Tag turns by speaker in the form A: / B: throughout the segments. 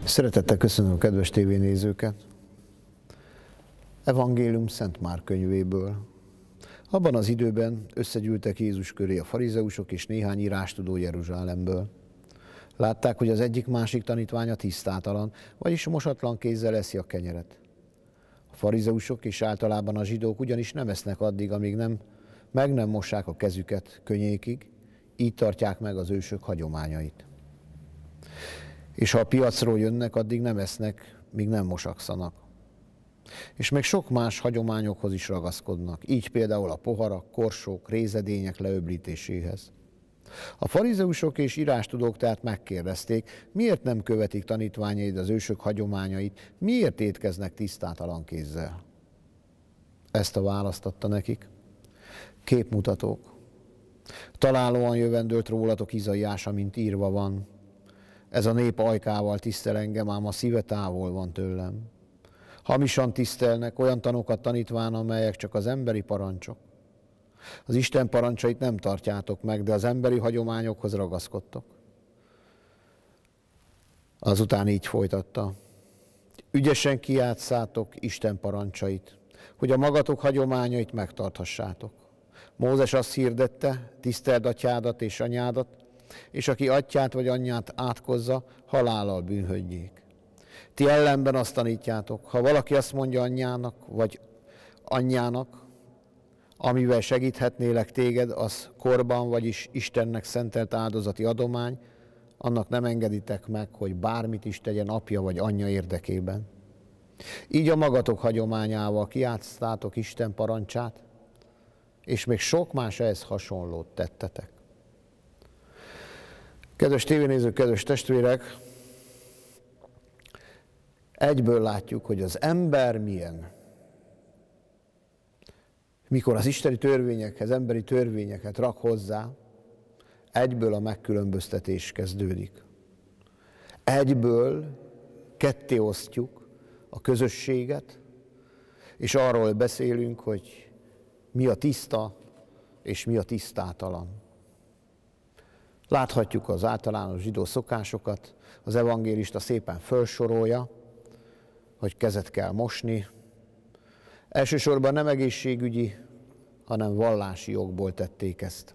A: Szeretettel köszönöm a kedves tévénézőket! Evangélium Szent Márk könyvéből. Abban az időben összegyűltek Jézus köré a farizeusok és néhány írástudó Jeruzsálemből. Látták, hogy az egyik-másik tanítványa tisztátalan, vagyis mosatlan kézzel eszi a kenyeret. A farizeusok és általában a zsidók ugyanis nem esznek addig, amíg meg nem mossák a kezüket könnyékig, így tartják meg az ősök hagyományait. És ha a piacról jönnek, addig nem esznek, míg nem mosakszanak. És még sok más hagyományokhoz is ragaszkodnak, így például a poharak, korsók, rézedények leöblítéséhez. A farizeusok és írástudók tehát megkérdezték, miért nem követik tanítványaid az ősök hagyományait, miért étkeznek tisztátalan kézzel. Ezt a választ adta nekik. Képmutatók. Találóan jövendőlt rólatok Izaiás, amint írva van. Ez a nép ajkával tisztel engem, ám a szíve távol van tőlem. Hamisan tisztelnek, olyan tanokat tanítván, amelyek csak az emberi parancsok. Az Isten parancsait nem tartjátok meg, de az emberi hagyományokhoz ragaszkodtok. Azután így folytatta. Ügyesen kijátszátok Isten parancsait, hogy a magatok hagyományait megtarthassátok. Mózes azt hirdette, tiszteld atyádat és anyádat, és aki atyát vagy anyját átkozza, halállal bűnhődjék. Ti ellenben azt tanítjátok, ha valaki azt mondja anyjának vagy anyjának, amivel segíthetnélek téged, az korban, vagyis Istennek szentelt áldozati adomány, annak nem engeditek meg, hogy bármit is tegyen apja vagy anyja érdekében. Így a magatok hagyományával kijátsztátok Isten parancsát, és még sok más ehhez hasonlót tettetek. Kedves tévénézők, kedves testvérek, egyből látjuk, hogy az ember milyen. Mikor az isteni törvényekhez, emberi törvényeket rak hozzá, egyből a megkülönböztetés kezdődik. Egyből ketté osztjuk a közösséget, és arról beszélünk, hogy mi a tiszta és mi a tisztátalan. Láthatjuk az általános zsidó szokásokat, az evangélista szépen felsorolja, hogy kezet kell mosni. Elsősorban nem egészségügyi, hanem vallási jogból tették ezt.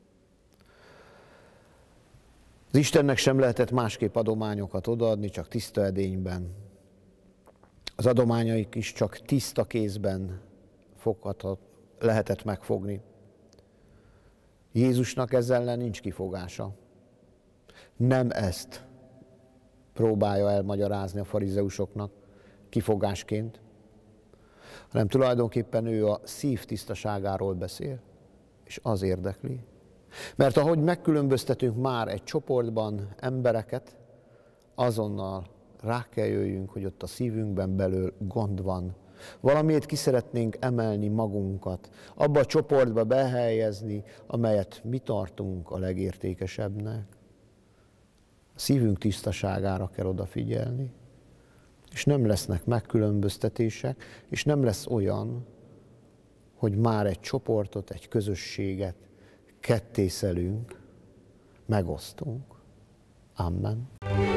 A: Az Istennek sem lehetett másképp adományokat odaadni, csak tiszta edényben. Az adományaik is csak tiszta kézben lehetett megfogni. Jézusnak ezzel ellen nincs kifogása. Nem ezt próbálja elmagyarázni a farizeusoknak kifogásként, hanem tulajdonképpen ő a szív tisztaságáról beszél, és az érdekli. Mert ahogy megkülönböztetünk már egy csoportban embereket, azonnal rá kell jöjjünk, hogy ott a szívünkben belül gond van. Valamiért ki szeretnénk emelni magunkat, abba a csoportba behelyezni, amelyet mi tartunk a legértékesebbnek. A szívünk tisztaságára kell odafigyelni, és nem lesznek megkülönböztetések, és nem lesz olyan, hogy már egy csoportot, egy közösséget kettészelünk, megosztunk. Amen.